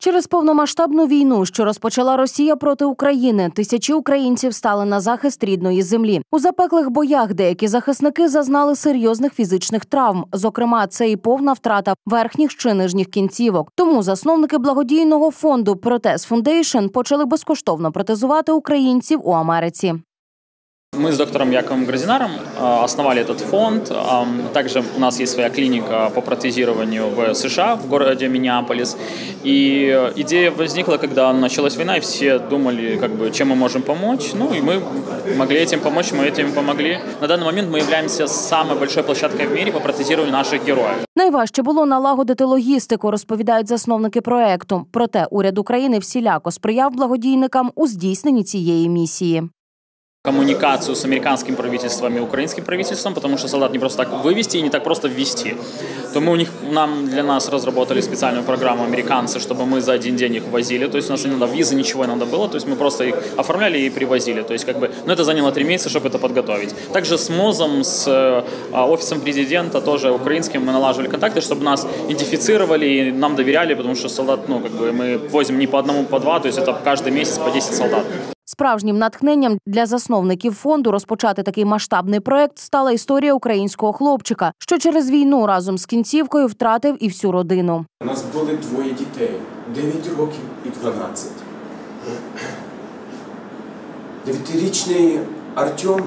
Через повномасштабну війну, що розпочала Росія проти України, тисячі українців стали на захист рідної землі. У запеклих боях деякі захисники зазнали серйозних фізичних травм. Зокрема, це і повна втрата верхніх чи нижніх кінцівок. Тому засновники благодійного фонду Protez Foundation почали безкоштовно протезувати українців у Америці. Мы с доктором Яковом Грозинаром основали этот фонд. Также у нас есть своя клиника по протезированию в США, в городе Миннеаполис. И идея возникла, когда началась война, и все думали, чем мы можем помочь. И мы могли этим помочь, мы этим помогли. На данный момент мы являемся самой большой площадкой в мире по протезированию наших героїв. Найважче було налагодити логістику, розповідають засновники проекту. Проте уряд України всіляко сприяв благодійникам у здійсненні цієї місії. Коммуникацию с американским правительством и украинским правительством, потому что солдат не просто так вывести и не так просто ввести. То мы для нас разработали специальную программу американцы, чтобы мы за один день их возили. То есть у нас не надо визы, ничего не надо было. То есть мы просто их оформляли и привозили. То есть это заняло 3 месяца, чтобы это подготовить. Также с МОЗом, с офисом президента, тоже украинским, мы налаживали контакты, чтобы нас идентифицировали и нам доверяли, потому что солдат, мы возим не по одному, по два, то есть это каждый месяц по 10 солдат. Справжнім натхненням для засновників фонду розпочати такий масштабний проект стала історія українського хлопчика, що через війну разом з кінцівкою втратив і всю родину. У нас були 2 дітей – 9 років і 12. 9-річний Артем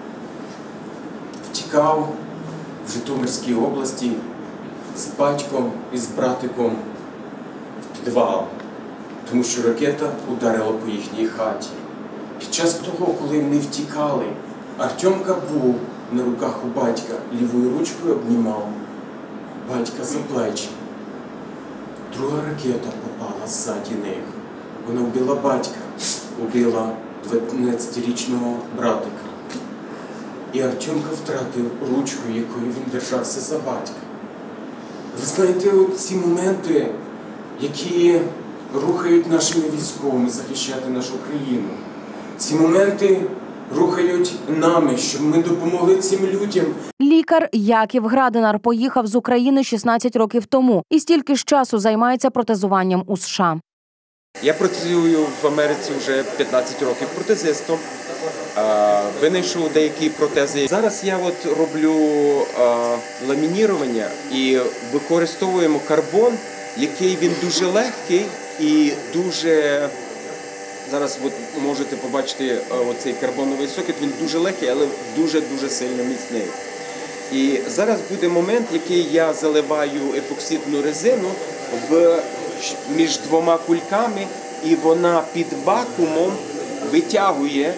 втікав в Житомирській області з батьком і з братиком в підвал, тому що ракета ударила по їхній хаті. Під час того, коли вони втікали, Артемка був на руках у батька, лівою ручкою обнімав батька за плечі. Друга ракета попала ззаді них. Вона вбила батька, вбила 12-річного братика. І Артемка втратив ручку, якою він держався за батька. Ви знаєте, ці моменти, які рухають нашими військовими захищати нашу країну. Ці моменти рухають нами, щоб ми допомогли цим людям. Лікар Яків Градинар поїхав з України 16 років тому і стільки ж часу займається протезуванням у США. Я працюю в Америці вже 15 років протезистом, винайшов деякі протези. Зараз я роблю ламінірування і використовуємо карбон, який він дуже легкий і дуже... Зараз можете побачити оцей карбоновий сокет, він дуже легкий, але дуже-дуже сильно міцний. І зараз буде момент, який я заливаю епоксидну резину між 2 кульками, і вона під вакуумом витягує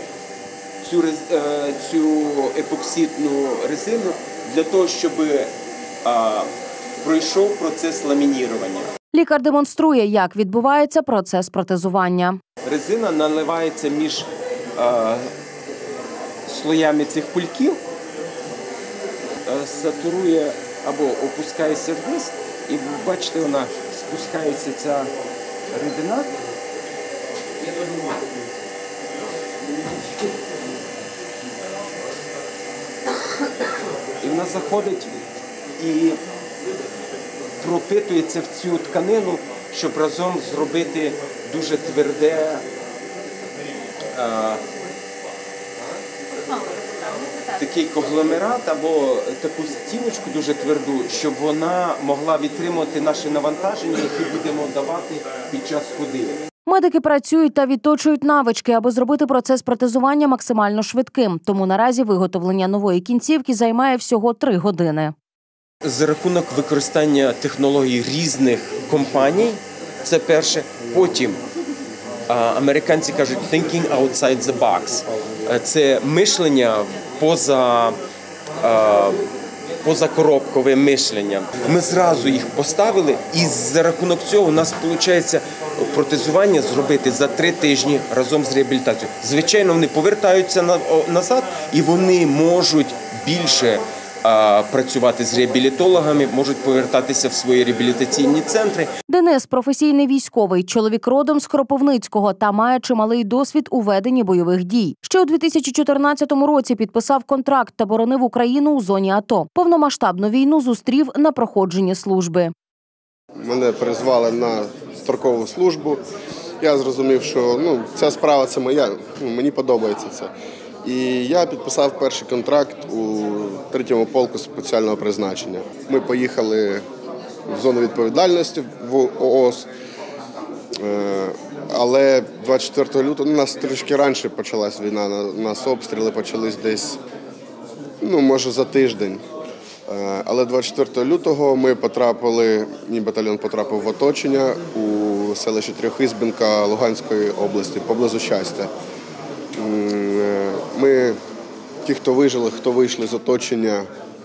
цю епоксидну резину для того, щоб пройшов процес ламінірування. Лікар демонструє, як відбувається процес протезування. Резина наливається між слоями цих кульків, сатурує або опускається вниз, і бачите, вона спускається ця рідина. І вона заходить і пропитується в цю тканину, щоб разом зробити дуже тверде, такий конгломерат або таку стіночку дуже тверду, щоб вона могла відтримувати наші навантаження, які будемо давати під час ходи. Медики працюють та відточують навички, аби зробити процес протезування максимально швидким. Тому наразі виготовлення нової кінцівки займає всього 3 години. За рахунок використання технологій різних компаній, це перше. Потім американці кажуть «thinking outside the box». Це мишлення позакоробкове мишлення. Ми зразу їх поставили, і за рахунок цього у нас виходить протезування зробити за 3 тижні разом з реабілітацією. Звичайно, вони повертаються назад, і вони можуть більше працювати з реабілітологами, можуть повертатися в свої реабілітаційні центри. Денис – професійний військовий, чоловік родом з Кропивницького та має чималий досвід у веденні бойових дій. Ще у 2014 році підписав контракт та боронив Україну у зоні АТО. Повномасштабну війну зустрів на проходженні служби. Мене призвали на строкову службу. Я зрозумів, що ця справа – це моя, мені подобається це. І я підписав перший контракт у 3-му полку спеціального призначення. Ми поїхали в зону відповідальності в ООС, але 24 лютого, у нас трішки раніше почалась війна, у нас обстріли почались десь, може за тиждень. Але 24 лютого мій батальйон потрапив в оточення у селищі Трьохізбенка Луганської області, поблизу Щастя. Ми, ті, хто вижили, хто вийшли з оточення,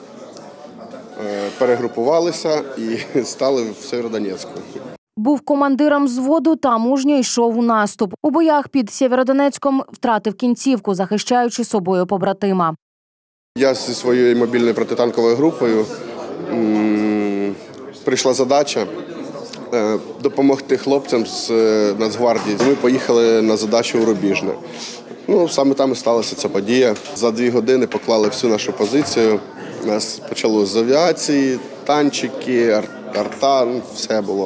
перегрупувалися і стали в Сєвєродонецьку. Був командиром взводу та мужньо йшов у наступ. У боях під Сєвєродонецьком втратив кінцівку, захищаючи собою побратима. Я зі своєю мобільною протитанковою групою прийшла задача допомогти хлопцям з Нацгвардії. Ми поїхали на задачу у Рубіжне. Саме там і сталася ця подія. За 2 години поклали всю нашу позицію. Нас почало з авіації, танчики, арта, все було.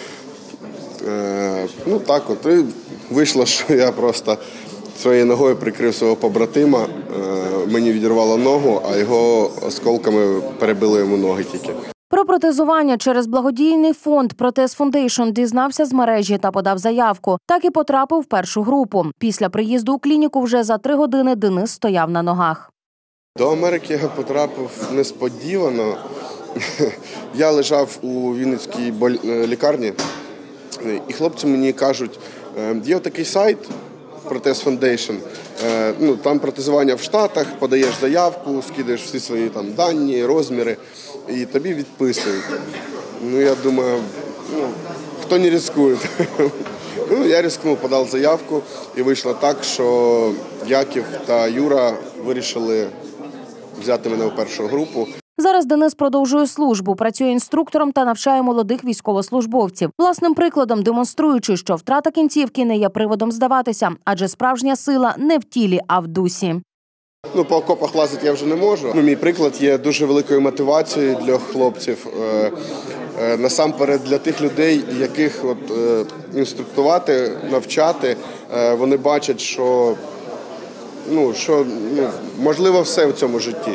Так от. І вийшло, що я просто своєю ногою прикрив свого побратима. Мені відірвало ногу, а його осколками перебили йому ноги тільки. Про протезування через благодійний фонд «Протез Фондейшн» дізнався з мережі та подав заявку. Так і потрапив в першу групу. Після приїзду у клініку вже за 3 години Денис стояв на ногах. До Америки я потрапив несподівано. Я лежав у Вінницькій лікарні, і хлопці мені кажуть, є такий сайт «Протез Фондейшн», там протезування в Штатах, подаєш заявку, скидаєш всі свої дані, розміри, і тобі відписують. Я думаю, хто не ризикує. Я ризикнув, подав заявку, і вийшло так, що Яків та Юра вирішили взяти мене у першу групу. Зараз Денис продовжує службу, працює інструктором та навчає молодих військовослужбовців. Власним прикладом демонструючи, що втрата кінцівки не є приводом здаватися, адже справжня сила не в тілі, а в дусі. По окопах лазити я вже не можу. Мій приклад є дуже великою мотивацією для хлопців. Насамперед для тих людей, яких інструктувати, навчати, вони бачать, що можливо все в цьому житті.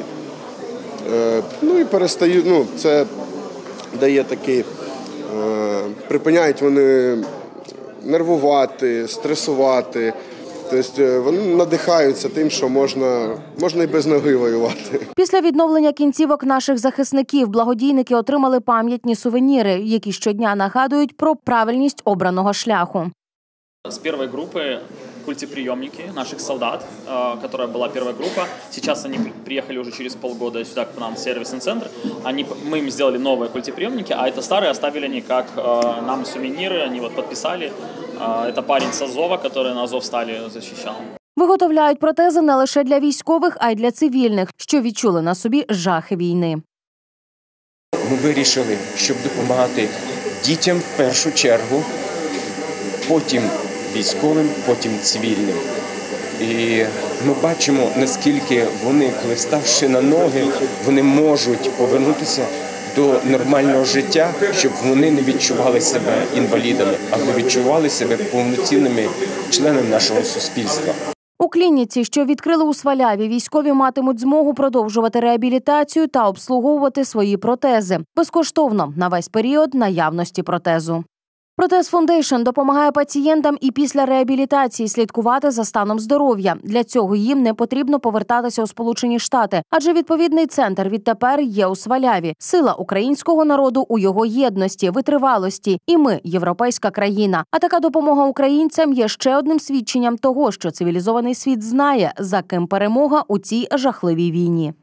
І перестаю, це дає такий, припиняють вони нервувати, стресувати. Тобто вони надихаються тим, що можна і без ноги воювати. Після відновлення кінцівок наших захисників благодійники отримали пам'ятні сувеніри, які щодня нагадують про правильність обраного шляху. З першої групи культеприемники наших солдат, которая была первая группа. Сейчас они приехали уже через полгода сюда к нам в сервисный центр. Мы им сделали новые культеприемники, а это старые оставили они как нам сувениры, они подписали. Это парень с Азова, который на Азовсталі защищал. Виготовляють протези не лише для військових, а й для цивільних, що відчули на собі жахи війни. Ми вирішили, щоб допомагати дітям в першу чергу, потім військовим, потім цивільним. І ми бачимо, наскільки вони, коли вставши на ноги, вони можуть повернутися до нормального життя, щоб вони не відчували себе інвалідами, а відчували себе повноцінними членами нашого суспільства. У клініці, що відкрили у Сваляві, військові матимуть змогу продовжувати реабілітацію та обслуговувати свої протези. Безкоштовно на весь період наявності протезу. Протез Фондейшн допомагає пацієнтам і після реабілітації слідкувати за станом здоров'я. Для цього їм не потрібно повертатися у Сполучені Штати, адже відповідний центр відтепер є у Сваляві. Сила українського народу у його єдності, витривалості. І ми – європейська країна. А така допомога українцям є ще одним свідченням того, що цивілізований світ знає, за ким перемога у цій жахливій війні.